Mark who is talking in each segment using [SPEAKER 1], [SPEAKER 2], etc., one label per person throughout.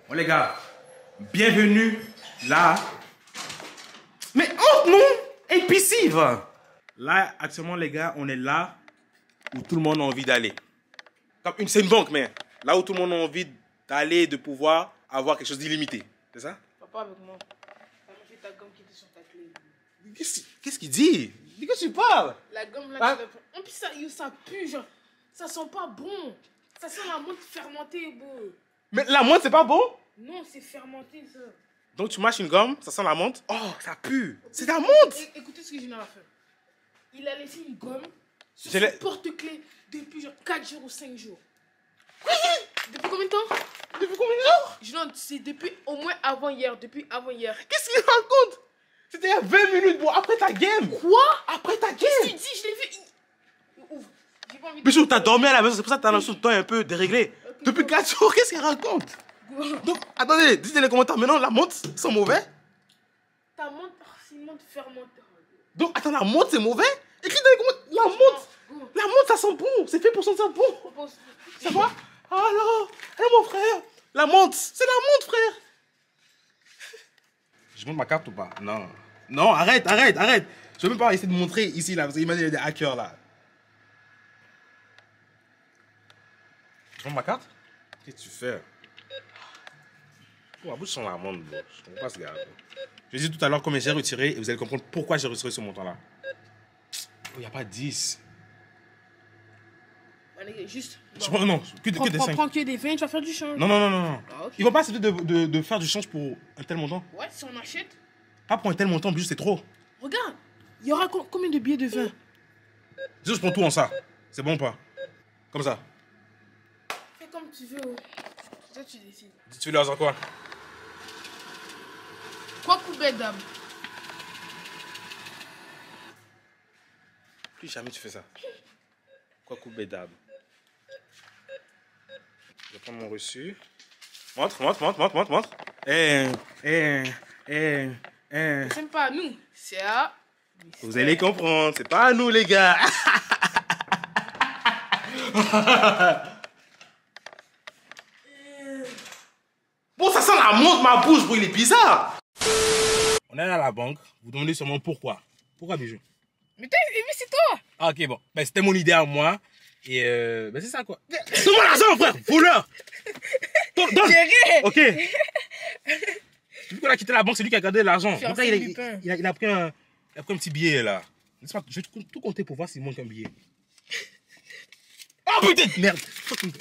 [SPEAKER 1] Bon les gars, bienvenue là. Mais oh non, impulsive. Là, actuellement les gars, on est là où tout le monde a envie d'aller. C'est une banque, mais là où tout le monde a envie d'aller, de pouvoir avoir quelque chose d'illimité. C'est ça?
[SPEAKER 2] Papa avec moi. T'as mangé ta gomme qui était sur ta clé.
[SPEAKER 1] Qu'est-ce qu'il dit? De quoi tu parles?
[SPEAKER 2] La gomme là,
[SPEAKER 1] Ah.
[SPEAKER 2] tu l'as. En plus, ça pue, genre. Ça sent pas bon. Ça sent la menthe fermentée, beau.
[SPEAKER 1] Mais la menthe, c'est pas bon?
[SPEAKER 2] Non, c'est fermenté, ça.
[SPEAKER 1] Donc tu mâches une gomme, ça sent la menthe. Oh, ça pue. C'est la menthe.
[SPEAKER 2] Écoutez ce que Junior a fait. Il a laissé une gomme sur
[SPEAKER 1] Je l'ai-
[SPEAKER 2] son porte-clés depuis genre 4 jours ou 5 jours. Depuis combien de temps?
[SPEAKER 1] Depuis combien de jours?
[SPEAKER 2] Junior, c'est depuis au moins avant-hier. Depuis avant-hier.
[SPEAKER 1] Qu'est-ce qu'il raconte? C'était il y a 20 minutes, bon, après ta game.
[SPEAKER 2] Quoi?
[SPEAKER 1] Après ta
[SPEAKER 2] Qu'est-ce que tu
[SPEAKER 1] game.
[SPEAKER 2] dis? Je l'ai vu. Ouvre. J'ai pas envie de.
[SPEAKER 1] Bijou, t'as dormi à la maison, c'est pour ça que t'as l'impression que ton temps est un peu déréglé.
[SPEAKER 2] Ok,
[SPEAKER 1] Depuis 4 jours, qu'est-ce qu'il raconte? Donc, attendez, dites dans les commentaires, maintenant la menthe, c'est mauvais?
[SPEAKER 2] Ta menthe, c'est une menthe fermentée.
[SPEAKER 1] Donc, attends, la menthe, c'est mauvais? Écris dans les commentaires, la menthe, ça sent bon, c'est fait pour sentir bon. Ça va? Alors, mon frère, la menthe, c'est la menthe, frère. Je montre ma carte ou pas? Non. Non, arrête. Je veux même pas essayer de montrer ici, là, parce qu'imagine, il y a des hackers, là. Je montre ma carte? Qu'est-ce que tu fais? Oh, ma bouche sent la menthe, bro. Je comprends pas ce gars, bro. Je vais dire tout à l'heure combien j'ai retiré, et vous allez comprendre pourquoi j'ai retiré ce montant-là. Il n'y a pas 10.
[SPEAKER 2] Allez, juste.
[SPEAKER 1] Non, que des 5.
[SPEAKER 2] Prends que des 20, tu vas faire du change.
[SPEAKER 1] Non.
[SPEAKER 2] Ah, ok.
[SPEAKER 1] Ils vont pas accepter de faire du change pour un tel montant.
[SPEAKER 2] Ouais, si on achète.
[SPEAKER 1] Pas pour un tel montant, juste c'est trop.
[SPEAKER 2] Regarde, il y aura combien de billets de 20?
[SPEAKER 1] Juste je prends tout en ça. C'est bon ou pas? Comme ça.
[SPEAKER 2] Fais comme tu veux. Toi, tu décides.
[SPEAKER 1] Tu veux leur dire quoi?
[SPEAKER 2] Quoi couper d'âme?
[SPEAKER 1] Plus jamais tu fais ça. Quoi couper d'âme? Je vais prendre mon reçu. Montre.
[SPEAKER 2] C'est pas à nous, c'est à.
[SPEAKER 1] Vous allez comprendre, c'est pas à nous les gars. Bon, ça sent la menthe, ma bouche, bro, il est bizarre. On est allé à la banque, vous demandez sûrement pourquoi. Pourquoi, Bijou?
[SPEAKER 2] Mais c'est toi!
[SPEAKER 1] Ah, ok, bon. Ben, c'était mon idée à moi. Et ben, c'est ça, quoi. Donne-moi l'argent, frère, voleur. Donne.
[SPEAKER 2] J'ai rien!
[SPEAKER 1] Ok. Depuis qu'on a quitté la banque, c'est lui qui a gardé l'argent.
[SPEAKER 2] Fiancé
[SPEAKER 1] Donc là,
[SPEAKER 2] Lupin.
[SPEAKER 1] il a pris un petit billet, là. Je vais tout compter pour voir s'il manque un billet. Oh, putain de merde.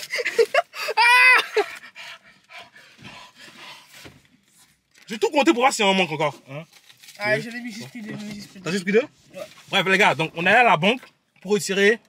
[SPEAKER 1] Je vais tout compter pour voir s'il en manque encore. Hein?
[SPEAKER 2] Ah, j'en ai mis juste plus de.
[SPEAKER 1] T'as juste pris 2? Ouais. Bref, les gars, donc on est allé à la banque pour retirer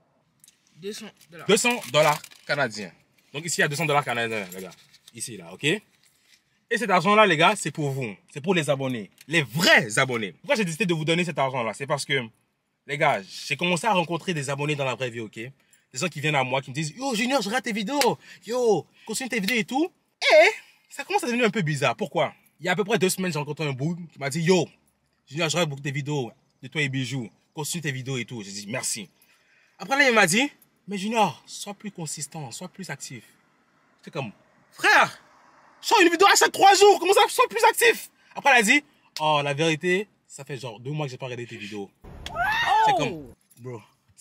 [SPEAKER 2] 200
[SPEAKER 1] $200 canadiens. Donc ici, il y a $200 canadiens, les gars. Ici, là, ok? Et cet argent-là, les gars, c'est pour vous. C'est pour les abonnés. Les vrais abonnés. Pourquoi j'ai décidé de vous donner cet argent-là? C'est parce que, les gars, j'ai commencé à rencontrer des abonnés dans la vraie vie, ok? Des gens qui viennent à moi, qui me disent, yo, Junior, je regarde tes vidéos. Yo, continue tes vidéos et tout. Et ça commence à devenir un peu bizarre. Pourquoi? Il y a à peu près 2 semaines, j'ai rencontré un bout qui m'a dit, yo, Junior, je regarde beaucoup tes vidéos de toi et Bijou. Continue tes vidéos et tout. J'ai dit, merci. Après, là, il m'a dit, mais Junior, sois plus consistant, sois plus actif. C'est comme, frère, je sors une vidéo à chaque 3 jours, comment ça, sois plus actif? Après, elle a dit, oh, la vérité, ça fait genre 2 mois que j'ai pas regardé tes vidéos. C'est comme, bro,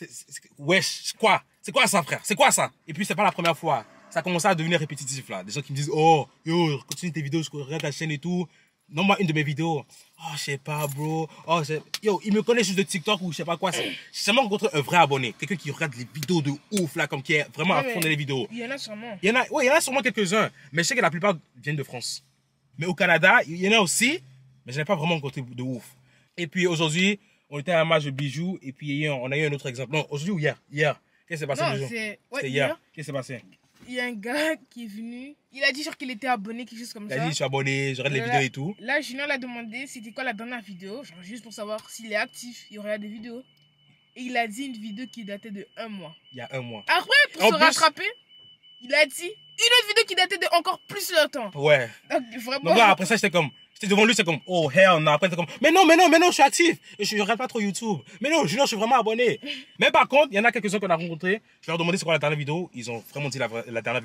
[SPEAKER 1] wesh, quoi? C'est quoi ça, frère? C'est quoi ça? Et puis, c'est pas la première fois. Ça a commencé à devenir répétitif, là. Des gens qui me disent, oh, yo, continue tes vidéos, je regarde ta chaîne et tout. Non-moi une de mes vidéos. Oh, je sais pas, bro. Oh, yo, il me connaît juste de TikTok ou je sais pas quoi. J'ai jamais rencontré un vrai abonné. Quelqu'un qui regarde les vidéos de ouf, là, comme qui est vraiment à fond dans les vidéos.
[SPEAKER 2] Il y en a sûrement.
[SPEAKER 1] Il y en a sûrement quelques-uns. Mais je sais que la plupart viennent de France. Mais au Canada, il y en a aussi. Mais je n'ai pas vraiment rencontré de ouf. Et puis aujourd'hui, on était à un match de Bijoux. Et puis on a eu un autre exemple. Non, aujourd'hui ou hier? Hier. Qu'est-ce qui s'est passé,
[SPEAKER 2] Non,
[SPEAKER 1] Bijou?
[SPEAKER 2] c'est.
[SPEAKER 1] C'était hier. Qu'est-ce qui s'est passé?
[SPEAKER 2] Il y a un gars qui est venu. Il a dit genre qu'il était abonné, quelque chose comme
[SPEAKER 1] Il
[SPEAKER 2] ça.
[SPEAKER 1] a dit, je suis abonné, je regarde les vidéos et tout.
[SPEAKER 2] Là, Junior l'a demandé c'était quoi la dernière vidéo, genre juste pour savoir s'il est actif, il regarde des vidéos. Et il a dit une vidéo qui datait de 1 mois.
[SPEAKER 1] Il y a 1 mois.
[SPEAKER 2] Après, pour
[SPEAKER 1] En
[SPEAKER 2] se
[SPEAKER 1] plus-
[SPEAKER 2] rattraper, il a dit une autre vidéo qui datait de encore plus longtemps.
[SPEAKER 1] Ouais.
[SPEAKER 2] Donc vraiment.
[SPEAKER 1] Donc là, après ça, j'étais comme, j'étais devant lui, c'est comme, oh hell no. Après, c'était comme, mais non, je suis actif. Et je regarde pas trop YouTube. Mais non, Junior, je suis vraiment abonné. Mais par contre, il y en a quelques-uns qu'on a rencontrés. Je leur ai demandé c'est quoi la dernière vidéo. Ils ont vraiment dit la dernière vidéo.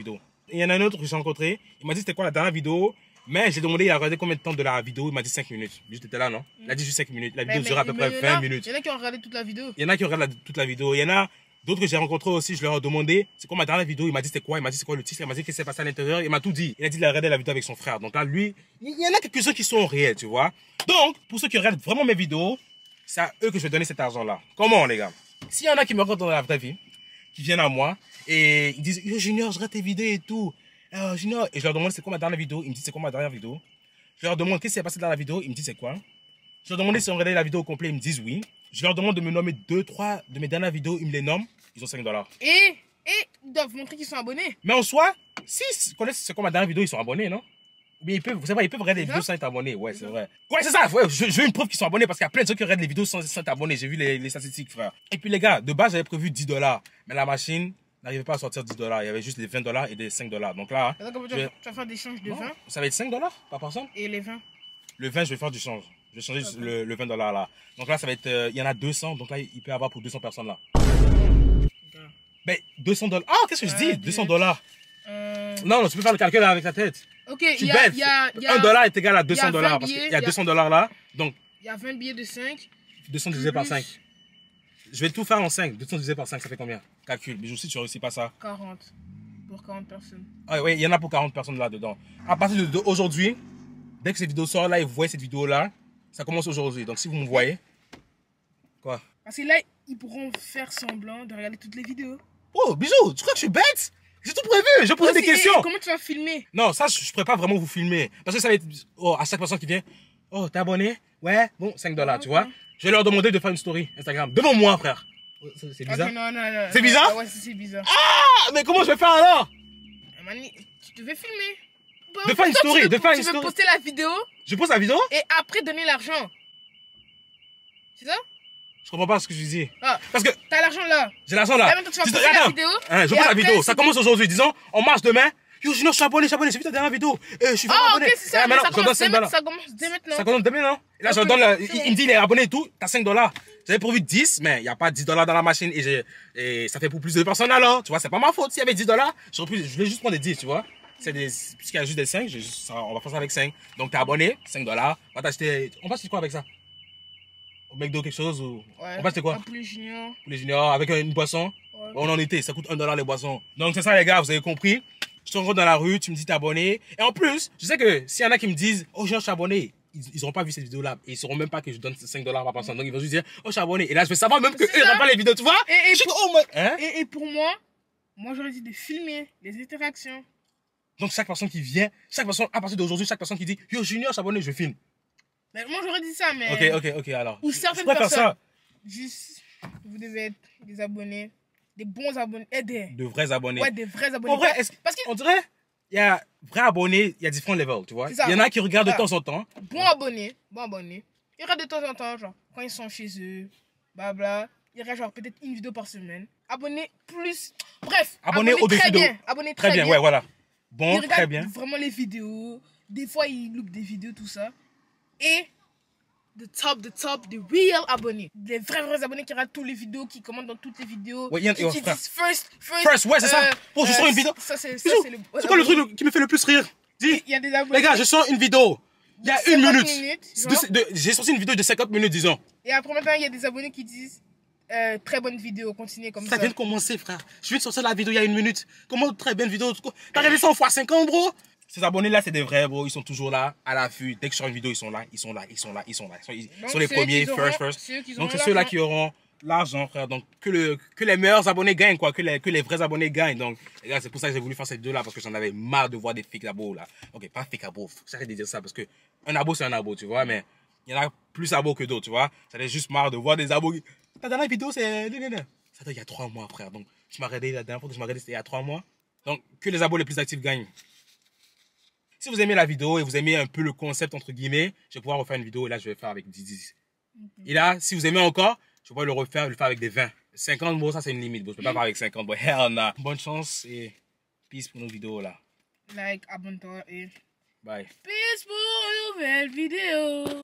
[SPEAKER 1] Il y en a un autre que j'ai rencontré. Il m'a dit c'était quoi la dernière vidéo. Mais j'ai demandé, il a regardé combien de temps de la vidéo. Il m'a dit 5 minutes. Juste étais là, non? Il a dit juste 5 minutes. La vidéo dure à peu près 20 minutes.
[SPEAKER 2] Il y en a qui ont regardé toute la vidéo.
[SPEAKER 1] Il y en a qui regardent toute la vidéo. Il y en a d'autres que j'ai rencontrés aussi. Je leur ai demandé c'est quoi ma dernière vidéo. Il m'a dit c'était quoi. Il m'a dit c'est quoi le titre. Il m'a dit qu'est-ce qui s'est passé à l'intérieur. Il m'a tout dit. Il a dit qu'il a regardé la vidéo avec son frère. Donc là, lui, il y en a quelques-uns qui sont réels, tu vois. Donc, pour ceux qui regardent vraiment mes vidéos, c'est à eux que je vais donner cet argent-là. Comment, les gars? S'il y en a qui me rencontrent dans la vraie vie, qui viennent à moi et ils disent yo Junior, je regarde tes vidéos et tout. Junior, et je leur demande c'est quoi ma dernière vidéo. Ils me disent c'est quoi ma dernière vidéo. Je leur demande qu'est-ce qui s'est passé dans la vidéo. Ils me disent c'est quoi. Je leur demande si on regardait la vidéo au complet. Ils me disent oui. Je leur demande de me nommer 2, 3 de mes dernières vidéos. Ils me les nomment. Ils ont $5.
[SPEAKER 2] Et ils doivent montrer qu'ils sont abonnés.
[SPEAKER 1] Mais en soi, s'ils connaissent c'est quoi ma dernière vidéo, ils sont abonnés, non? Ou bien ils peuvent, c'est vrai, ils peuvent regarder les vidéos sans être abonnés. Ouais, c'est vrai. Ouais, c'est ça. Ouais, je veux une preuve qu'ils sont abonnés parce qu'il y a plein de gens qui regardent les vidéos sans être abonnés. J'ai vu les statistiques, frère. Et puis les gars, de base, j'avais prévu $10. Mais la machine n'arrivait pas à sortir $10. Il y avait juste les $20 et des $5. Donc là,
[SPEAKER 2] tu vas faire des changes de 20.
[SPEAKER 1] Ça va être $5 par personne?
[SPEAKER 2] Et les 20?
[SPEAKER 1] Le 20, je vais faire du change. Je vais changer le $20 là. Donc là, ça va être. Il y en a 200. Donc là, il peut y avoir pour 200 personnes là. Mais $200. Ah, qu'est-ce que je dis? $200. Non, tu peux faire le calcul avec ta tête.
[SPEAKER 2] Ok,
[SPEAKER 1] tu bêtes. $1 est égal à $200 parce qu'il y a $200 là. Donc,
[SPEAKER 2] il y a 20 billets de 5.
[SPEAKER 1] 200 divisé par 5. Je vais tout faire en 5. 200 divisé par 5, ça fait combien? Calcul. Mais aussi, tu réussis pas ça.
[SPEAKER 2] 40. Pour 40 personnes.
[SPEAKER 1] Ah oui, il y en a pour 40 personnes là-dedans. À partir d'aujourd'hui, dès que cette vidéo sort là et vous voyez cette vidéo là, ça commence aujourd'hui. Donc si vous me voyez, quoi?
[SPEAKER 2] Parce que là, ils pourront faire semblant de regarder toutes les vidéos.
[SPEAKER 1] Oh, bisous, tu crois que je suis bête? J'ai tout prévu, je posais des questions.
[SPEAKER 2] Et comment tu vas filmer?
[SPEAKER 1] Non, ça, je ne pourrais pas vraiment vous filmer. Parce que ça va être, à chaque personne qui vient, oh, t'es abonné? Ouais, bon, $5, tu vois. Je vais leur demander de faire une story Instagram. Devant moi, frère. C'est bizarre?
[SPEAKER 2] Okay, non.
[SPEAKER 1] C'est bizarre?
[SPEAKER 2] Ouais, c'est bizarre.
[SPEAKER 1] Ah, mais comment je vais faire alors?
[SPEAKER 2] Tu devais filmer.
[SPEAKER 1] De faire une story,
[SPEAKER 2] Tu veux poster la vidéo.
[SPEAKER 1] Je pose la vidéo?
[SPEAKER 2] Et après donner l'argent. C'est ça?
[SPEAKER 1] Je comprends pas ce que je dis.
[SPEAKER 2] Ah,
[SPEAKER 1] parce que
[SPEAKER 2] t'as l'argent là.
[SPEAKER 1] J'ai l'argent là.
[SPEAKER 2] Là maintenant tu vas poster la vidéo.
[SPEAKER 1] Je pose la vidéo. Ça commence aujourd'hui. Disons, on marche demain. Yo, Junior, je suis abonné. J'ai vu ta dernière vidéo. Je suis vraiment abonné.
[SPEAKER 2] Ok, c'est ça. Ça commence dès maintenant.
[SPEAKER 1] Ça commence dès maintenant. Et là, je donne. Il me dit, il est abonné et tout. T'as $5. J'avais prévu 10, mais il n'y a pas $10 dans la machine. Et ça fait pour plus de personnes alors. Tu vois, c'est pas ma faute. S'il y avait $10, je voulais juste prendre des 10, tu vois. Puisqu'il y a juste des 5, on va faire ça avec 5. Donc, t'es abonné, $5. On va t'acheter quoi avec ça? Au McDo quelque chose ou...
[SPEAKER 2] Ouais.
[SPEAKER 1] On va acheter quoi?
[SPEAKER 2] Pour les juniors.
[SPEAKER 1] Pour les juniors, avec une boisson. Ouais. On en était, ça coûte $1 les boissons. Donc c'est ça les gars, vous avez compris. Je te rencontre dans la rue, tu me dis t'es abonné. Et en plus, je sais que s'il y en a qui me disent, oh je suis abonné, ils n'auront pas vu cette vidéo là. Et ils sauront même pas que je donne $5 par personne. Donc ils vont juste dire, oh je suis abonné. Et là je vais savoir même que eux regardent pas les vidéos, tu vois.
[SPEAKER 2] Et pour moi j'aurais dit de filmer les interactions.
[SPEAKER 1] Donc chaque personne qui vient, chaque personne, à partir d'aujourd'hui, chaque personne qui dit, yo Junior, je suis abonné, je filme.
[SPEAKER 2] Mais moi j'aurais dit ça, mais...
[SPEAKER 1] Ok, alors.
[SPEAKER 2] Ou certaines personnes, ça. Juste, vous devez être des abonnés, des bons abonnés, de
[SPEAKER 1] vrais abonnés.
[SPEAKER 2] Ouais, des vrais abonnés.
[SPEAKER 1] En vrai, parce qu'on dirait, il y a vrais abonnés, il y a différents levels, tu vois. Il y en a qui regardent de temps en temps.
[SPEAKER 2] Bon abonné. Ils regardent de temps en temps, genre, quand ils sont chez eux, blabla. Ils regardent genre peut-être une vidéo par semaine. Abonnés plus... Bref,
[SPEAKER 1] abonnés au-dessus de...
[SPEAKER 2] Abonnés très bien.
[SPEAKER 1] Ouais, voilà. Bon,
[SPEAKER 2] ils
[SPEAKER 1] très bien.
[SPEAKER 2] Vraiment les vidéos. Des fois, ils loupent des vidéos, tout ça. Et the top, the real abonnés. Les vrais abonnés qui regardent toutes les vidéos, qui commentent dans toutes les vidéos.
[SPEAKER 1] Ouais,
[SPEAKER 2] qui disent
[SPEAKER 1] first, ouais, c'est ça. Oh, je sors une vidéo. C'est quoi le truc qui me fait le plus rire? Dis.
[SPEAKER 2] Il y a des abonnés.
[SPEAKER 1] Les gars, je sors une vidéo. Il y a 1 minute. J'ai sorti une vidéo de 50 minutes, disons.
[SPEAKER 2] Et après, maintenant, il y a des abonnés qui disent très bonne vidéo, continuez comme ça.
[SPEAKER 1] Ça vient de commencer, frère. Je viens de sortir la vidéo il y a 1 minute. Comment très bonne vidéo? T'as regardé ça en x50, bro? Ces abonnés-là, c'est des vrais, bro. Ils sont toujours là, à l'affût. Dès que je sors une vidéo, ils sont là. Ils sont les premiers, first. Donc, c'est ceux-là qui auront l'argent, frère. Donc, que les meilleurs abonnés gagnent, quoi. Que les vrais abonnés gagnent. Donc, les gars, c'est pour ça que j'ai voulu faire cette vidéo-là, parce que j'en avais marre de voir des fake abos, là. Ok, pas fake abos. J'arrête de dire ça, parce que un abo, c'est un abo, tu vois. Mais il y en a plus abos que d'autres, tu vois. J'en ai juste marre de voir des abos. Ta dernière vidéo, c'est... Ça date il y a 3 mois, frère. Donc, tu m'as regardé la dernière fois que je m'as regardé, c'était il y a 3 mois. Donc, que les abos les plus actifs gagnent. Si vous aimez la vidéo et vous aimez un peu le concept, entre guillemets, je vais pouvoir refaire une vidéo et là, je vais faire avec 10. Et là, si vous aimez encore, je vais pouvoir le faire avec des 20. 50, bon, ça, c'est une limite. Bon, je peux pas faire avec 50. Bon, hell nah. Bonne chance et peace pour nos vidéos, là.
[SPEAKER 2] Like, abonne-toi et...
[SPEAKER 1] Bye.
[SPEAKER 2] Peace pour une nouvelle vidéo.